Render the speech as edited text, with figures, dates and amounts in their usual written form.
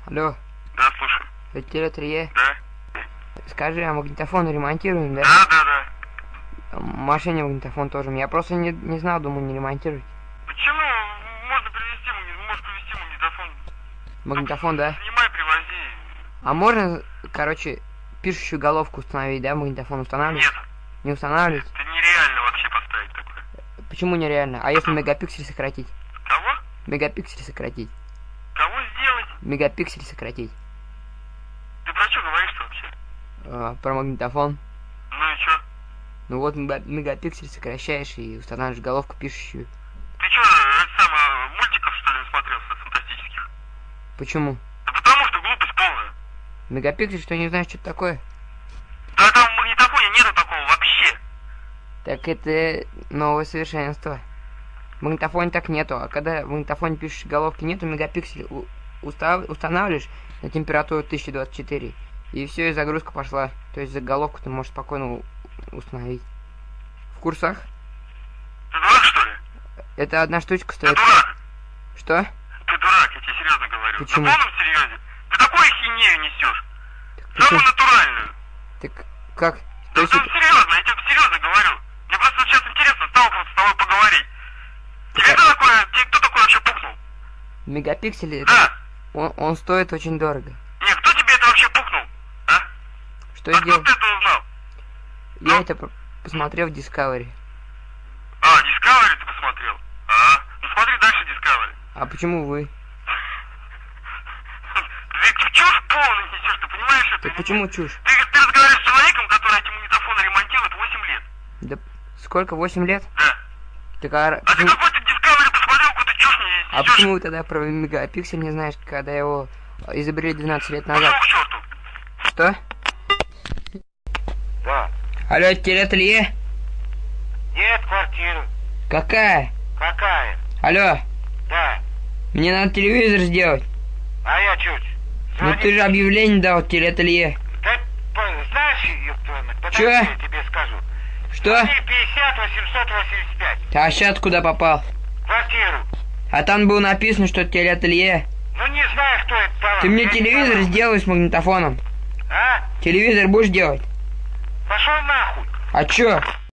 Алло, Да, слушай. это Теле3. Да? Скажи, а магнитофон ремонтируем, да? Да. Машине магнитофон тоже. Я просто не знал, думаю, не ремонтировать. Почему? Можно привезти, можешь привезти магнитофон. Магнитофон, да? Снимай, привози. А можно, короче, пишущую головку установить, да, магнитофон устанавливать? Нет, Не устанавливать? это нереально вообще поставить такое. Почему нереально? А если мегапиксель сократить? Кого? Мегапиксель сократить. Кого сделать? Мегапиксель сократить. Ты про что говоришь-то вообще? Про магнитофон. Ну и чё? Ну вот мегапиксель сокращаешь и устанавливаешь головку пишущую. Ты чё, это самое, мультиков что ли насмотрелся фантастических? Почему? Да потому что глупость полная. Мегапиксель, что не знаешь, что это такое? Да там в магнитофоне нету такого вообще. Так это новое совершенство. В магнитофоне так нету, а когда в магнитофоне пишешь головки нету, мегапиксель устанавливаешь на температуру 1024, и все, и загрузка пошла. То есть заголовку ты можешь спокойно установить. В курсах? Ты дурак, что ли? Это одна штучка Ты стоит. дурак. Что? Ты дурак, я тебе серьезно говорю. Почему? На полном серьезе. Ты такую хинею несешь. Так, Самую натуральную. так как? То Да есть ты это... серьезно, я тебе серьезно говорю. Мне просто сейчас интересно стало просто с тобой поговорить. Так, Тебе кто такой вообще пухнул? мегапиксель, это... Да. он стоит очень дорого. Нет, кто тебе это вообще пухнул? А? Что Откуда сделать? ты это узнал? Я это посмотрел в Discovery. А, Discovery ты посмотрел? А, ну смотри дальше Discovery. А почему вы? Ты чушь полную несешь, ты понимаешь это? Так или почему нет? чушь? Ты разговариваешь с человеком, который эти магнитофоны ремонтирует 8 лет. Да сколько? 8 лет? Да. Так а А ты какой-то Discovery посмотрел, какую-то чушь не А несешь? почему вы тогда про мегапиксель не знаешь, когда его изобрели 12 лет назад? Пошел к черту. Что? Да. Алло, Теле3? Нет, квартира. Какая? Какая? Алло, Да. мне надо телевизор сделать. А я чуть. Ну ты же объявление дал, Теле3. Да, знаешь, ёптвана, подожди, Чё? я тебе скажу. Что? 50 885. А сейчас куда попал? Квартиру. А там было написано, что Теле3. Ну не знаю, кто это давал. Ты мне Я не телевизор давал. сделай с магнитофоном. А? Телевизор будешь делать? Пошел нахуй. А чё?